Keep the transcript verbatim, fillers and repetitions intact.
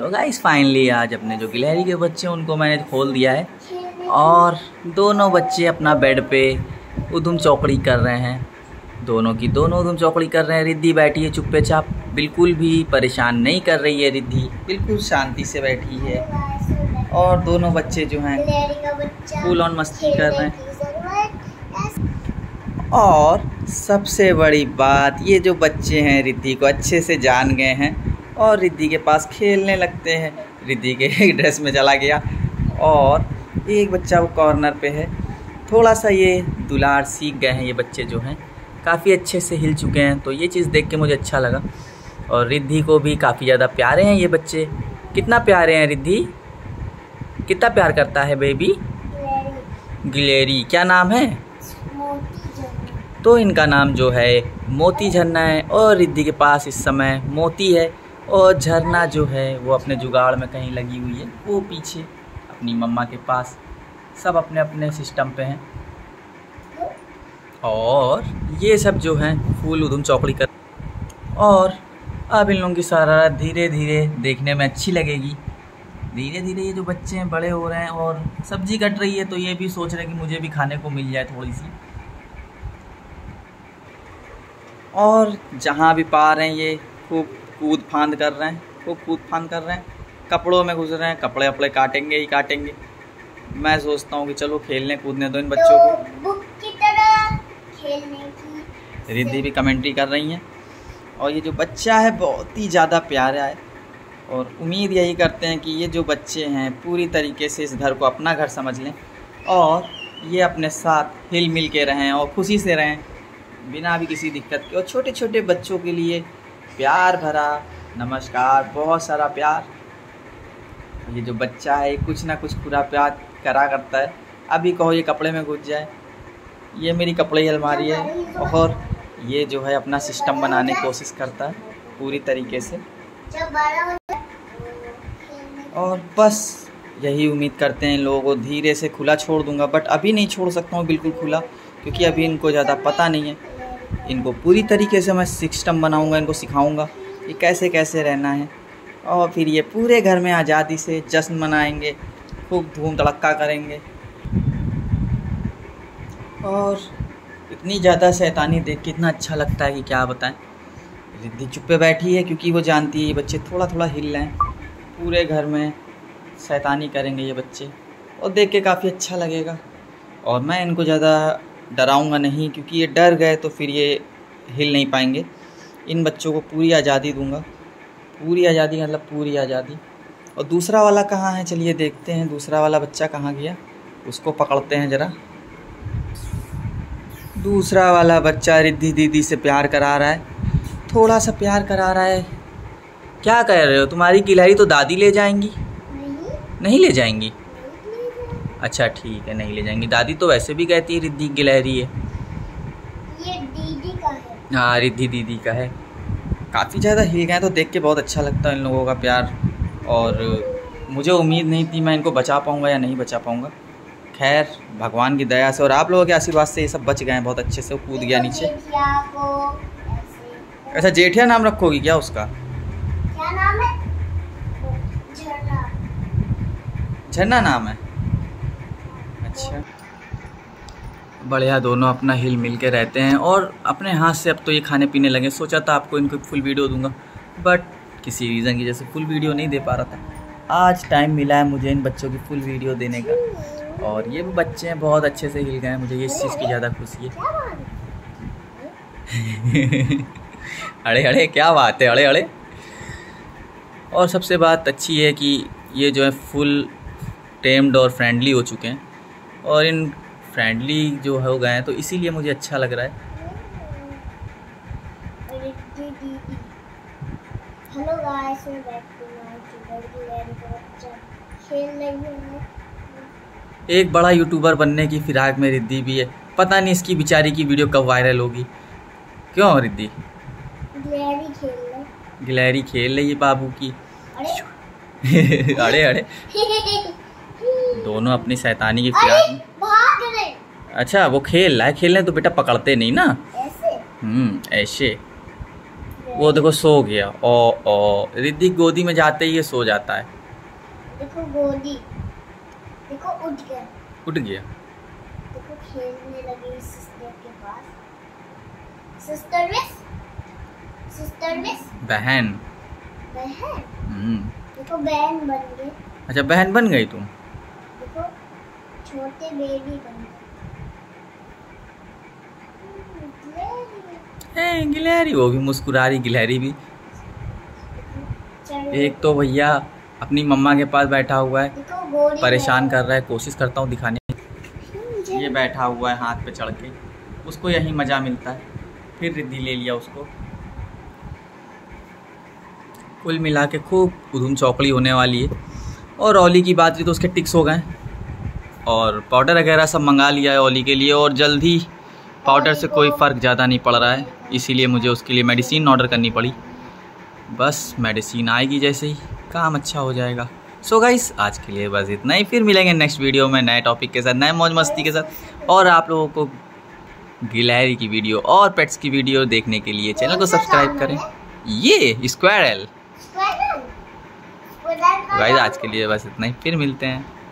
So guys finally आज अपने जो गिलहरी के बच्चे हैं उनको मैंने खोल दिया है और दोनों बच्चे अपना बेड पे उधम चौकड़ी कर रहे हैं। दोनों की दोनों उधम चौकड़ी कर रहे हैं। रिद्धि बैठी है चुप्पे चाप, बिल्कुल भी परेशान नहीं कर रही है। रिद्धि बिल्कुल शांति से बैठी है और दोनों बच्चे जो हैं फुल ऑन मस्ती कर रहे हैं। और सबसे बड़ी बात, ये जो बच्चे हैं रिद्धि को अच्छे से जान गए हैं और रिद्धि के पास खेलने लगते हैं। रिद्धि के एक ड्रेस में चला गया और एक बच्चा वो कॉर्नर पे है। थोड़ा सा ये दुलार सीख गए हैं ये बच्चे जो हैं, काफ़ी अच्छे से हिल चुके हैं। तो ये चीज़ देख के मुझे अच्छा लगा और रिद्धि को भी काफ़ी ज़्यादा प्यारे हैं ये बच्चे। कितना प्यारे हैं रिद्धि, कितना प्यार करता है बेबी। गिलहरी क्या नाम है? तो इनका नाम जो है मोती झरना है और रिद्धि के पास इस समय मोती है और झरना जो है वो अपने जुगाड़ में कहीं लगी हुई है, वो पीछे अपनी मम्मा के पास। सब अपने अपने सिस्टम पे हैं और ये सब जो हैं फूल उधम चौकड़ी कर। और अब इन लोगों की शरारत धीरे धीरे देखने में अच्छी लगेगी। धीरे धीरे ये जो बच्चे हैं बड़े हो रहे हैं और सब्जी कट रही है तो ये भी सोच रहे हैं कि मुझे भी खाने को मिल जाए थोड़ी सी। और जहाँ भी पा रहे हैं ये खूब कूद फांद कर रहे हैं, खूब कूद फांद कर रहे हैं। कपड़ों में घुस रहे हैं, कपड़े अपड़े काटेंगे ही काटेंगे। मैं सोचता हूँ कि चलो खेलने कूदने दो इन बच्चों को, बुक की तरह खेलने की। रिद्धि भी कमेंट्री कर रही हैं और ये जो बच्चा है बहुत ही ज़्यादा प्यारा है और उम्मीद यही करते हैं कि ये जो बच्चे हैं पूरी तरीके से इस घर को अपना घर समझ लें और ये अपने साथ हिल मिल के रहें और खुशी से रहें बिना भी किसी दिक्कत के। और छोटे छोटे बच्चों के लिए प्यार भरा नमस्कार, बहुत सारा प्यार। ये जो बच्चा है कुछ ना कुछ पूरा प्यार करा करता है। अभी कहो ये कपड़े में घुस जाए, ये मेरी कपड़े की अलमारी है और ये जो है अपना सिस्टम बनाने की कोशिश करता है पूरी तरीके से। और बस यही उम्मीद करते हैं इन लोगों को धीरे से खुला छोड़ दूंगा, बट अभी नहीं छोड़ सकता हूँ बिल्कुल खुला, क्योंकि अभी इनको ज़्यादा पता नहीं है। इनको पूरी तरीके से मैं सिस्टम बनाऊंगा, इनको सिखाऊंगा कि कैसे कैसे रहना है और फिर ये पूरे घर में आज़ादी से जश्न मनाएंगे, खूब धूम धड़क्का करेंगे। और इतनी ज़्यादा शैतानी देख के इतना अच्छा लगता है कि क्या बताएं। रिद्धि चुप्पे बैठी है क्योंकि वो जानती है ये बच्चे थोड़ा थोड़ा हिल रहे हैं। पूरे घर में शैतानी करेंगे ये बच्चे और देख के काफ़ी अच्छा लगेगा। और मैं इनको ज़्यादा डराऊंगा नहीं, क्योंकि ये डर गए तो फिर ये हिल नहीं पाएंगे। इन बच्चों को पूरी आज़ादी दूंगा, पूरी आज़ादी मतलब पूरी आज़ादी। और दूसरा वाला कहाँ है, चलिए देखते हैं दूसरा वाला बच्चा कहाँ गया, उसको पकड़ते हैं ज़रा। दूसरा वाला बच्चा रिद्धि दीदी से प्यार करा रहा है, थोड़ा सा प्यार करा रहा है। क्या कह रहे हो, तुम्हारी गिलहरी तो दादी ले जाएंगी? नहीं, नहीं ले जाएंगी? अच्छा ठीक है, नहीं ले जाएंगी। दादी तो वैसे भी कहती है रिद्धि गिलहरी है। ये दीदी का है। हाँ रिद्धि दीदी का है। काफ़ी ज़्यादा हिल गए तो देख के बहुत अच्छा लगता है इन लोगों का प्यार। और मुझे उम्मीद नहीं थी मैं इनको बचा पाऊँगा या नहीं बचा पाऊँगा। खैर भगवान की दया से और आप लोगों के आशीर्वाद से ये सब बच गए हैं बहुत अच्छे से। वो कूद गया नीचे। अच्छा जेठिया नाम रखोगी क्या उसका? क्या नाम है? झरना। झरना नाम है? अच्छा बढ़िया। दोनों अपना हिल मिल के रहते हैं और अपने हाथ से अब तो ये खाने पीने लगे। सोचा था आपको इनको फुल वीडियो दूंगा, बट किसी रीज़न की वजह से फुल वीडियो नहीं दे पा रहा था। आज टाइम मिला है मुझे इन बच्चों की फुल वीडियो देने का और ये भी बच्चे हैं बहुत अच्छे से हिल गए हैं। मुझे इस चीज़ की ज़्यादा खुशी है। अरे अरे क्या बात है, अरे अरे। और सबसे बात अच्छी है कि ये जो है फुल टेम्ड और फ्रेंडली हो चुके हैं और इन फ्रेंडली जो हो गए हैं तो इसीलिए मुझे अच्छा लग रहा है। Hello guys, welcome back to my channel. गिलहरी का बच्चा खेल रही है। एक बड़ा यूट्यूबर बनने की फिराक में रिद्धि भी है। पता नहीं इसकी बेचारी की वीडियो कब वायरल होगी। क्यों रिद्धि? गिलहरी खेल रही। गिलहरी खेल रही है बाबू की। अरे अरे अरे दोनों अपनी शैतानी की फिराक में भाग रहे। अच्छा वो खेल रहा है, खेलने तो बेटा पकड़ते नहीं ना ऐसे। हम्म ऐसे। वो देखो सो गया। ओ ओ रिद्धि गोदी में जाते ही ये सो जाता है। देखो गोदी, देखो उठ गया, उठ गया। देखो खेलने लगी सिस्टर के पास। सिस्टर मिस, सिस्टर मिस, बहन। बहन। हम्म। देखो बहन बन गई। अच्छा बहन बन गई तुम। देखो छोटे बेबी बन गए। ए, गिलहरी, वो भी मुस्कुरा रही गिलहरी भी। एक तो भैया अपनी मम्मा के पास बैठा हुआ है, परेशान कर रहा है। कोशिश करता हूँ दिखाने। ये बैठा हुआ है हाथ पे चढ़ के, उसको यही मज़ा मिलता है। फिर रिद्धि ले लिया उसको। कुल मिला के खूब उधम चौकड़ी होने वाली है। और ओली की बात हुई तो उसके टिक्स हो गए, और पाउडर वगैरह सब मंगा लिया है ओली के लिए। और जल्दी पाउडर से कोई फ़र्क ज़्यादा नहीं पड़ रहा है, इसीलिए मुझे उसके लिए मेडिसिन ऑर्डर करनी पड़ी। बस मेडिसिन आएगी जैसे ही काम अच्छा हो जाएगा। सो गाइस आज के लिए बस इतना ही। फिर मिलेंगे नेक्स्ट वीडियो में नए टॉपिक के साथ, नए मौज मस्ती के साथ। और आप लोगों को गिलहरी की वीडियो और पेट्स की वीडियो देखने के लिए चैनल को सब्सक्राइब करें। ये स्क्वायरल। गाइस आज के लिए बस इतना ही, फिर मिलते हैं।